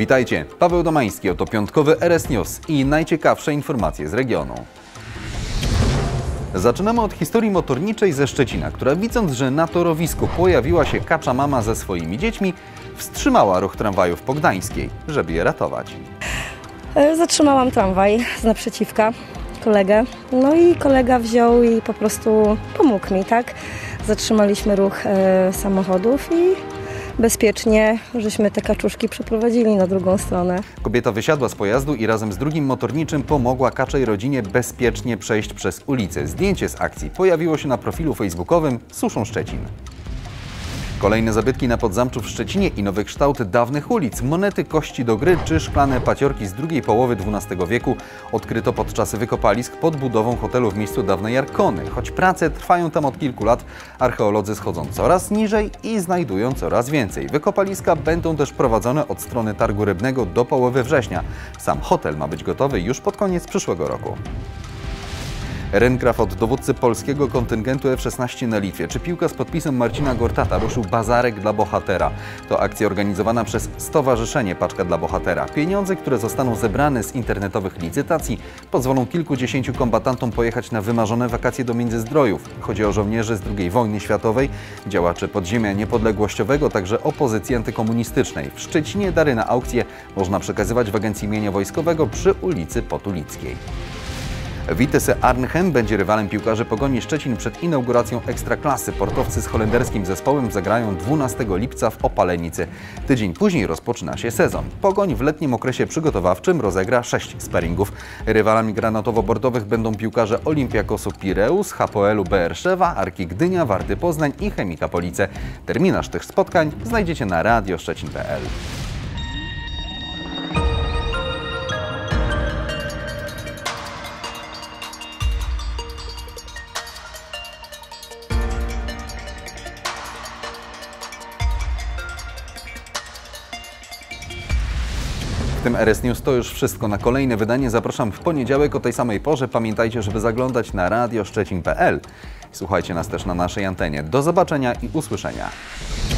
Witajcie, Paweł Domański, oto piątkowy RS News i najciekawsze informacje z regionu. Zaczynamy od historii motorniczej ze Szczecina, która widząc, że na torowisku pojawiła się kacza mama ze swoimi dziećmi, wstrzymała ruch tramwajów po Gdańskiej, żeby je ratować. Zatrzymałam tramwaj z naprzeciwka, kolegę, no i kolega wziął i po prostu pomógł mi, tak? Zatrzymaliśmy ruch samochodów i bezpiecznie żeśmy te kaczuszki przeprowadzili na drugą stronę. Kobieta wysiadła z pojazdu i razem z drugim motorniczym pomogła kaczej rodzinie bezpiecznie przejść przez ulicę. Zdjęcie z akcji pojawiło się na profilu facebookowym Suszą Szczecin. Kolejne zabytki na Podzamczu w Szczecinie i nowy kształt dawnych ulic. Monety, kości do gry czy szklane paciorki z drugiej połowy XII wieku odkryto podczas wykopalisk pod budową hotelu w miejscu dawnej Arkony. Choć prace trwają tam od kilku lat, archeolodzy schodzą coraz niżej i znajdują coraz więcej. Wykopaliska będą też prowadzone od strony Targu Rybnego do połowy września. Sam hotel ma być gotowy już pod koniec przyszłego roku. Rękraw od dowódcy polskiego kontyngentu F-16 na Litwie. Czy piłka z podpisem Marcina Gortata ruszył bazarek dla bohatera? To akcja organizowana przez Stowarzyszenie Paczka dla Bohatera. Pieniądze, które zostaną zebrane z internetowych licytacji, pozwolą kilkudziesięciu kombatantom pojechać na wymarzone wakacje do Międzyzdrojów. Chodzi o żołnierzy z II wojny światowej, działaczy podziemia niepodległościowego, także opozycji antykomunistycznej. W Szczecinie dary na aukcję można przekazywać w Agencji Mienia Wojskowego przy ulicy Potulickiej. Vitesse Arnhem będzie rywalem piłkarzy Pogoni Szczecin przed inauguracją Ekstraklasy. Portowcy z holenderskim zespołem zagrają 12 lipca w Opalenicy. Tydzień później rozpoczyna się sezon. Pogoń w letnim okresie przygotowawczym rozegra 6 sparingów. Rywalami granatowo-bordowych będą piłkarze Olympiakosu Pireus, Hapoelu Beerszewa, Arki Gdynia, Warty Poznań i Chemika Police. Terminarz tych spotkań znajdziecie na radioszczecin.pl. W tym RS News to już wszystko. Na kolejne wydanie zapraszam w poniedziałek o tej samej porze. Pamiętajcie, żeby zaglądać na radioszczecin.pl. Słuchajcie nas też na naszej antenie. Do zobaczenia i usłyszenia.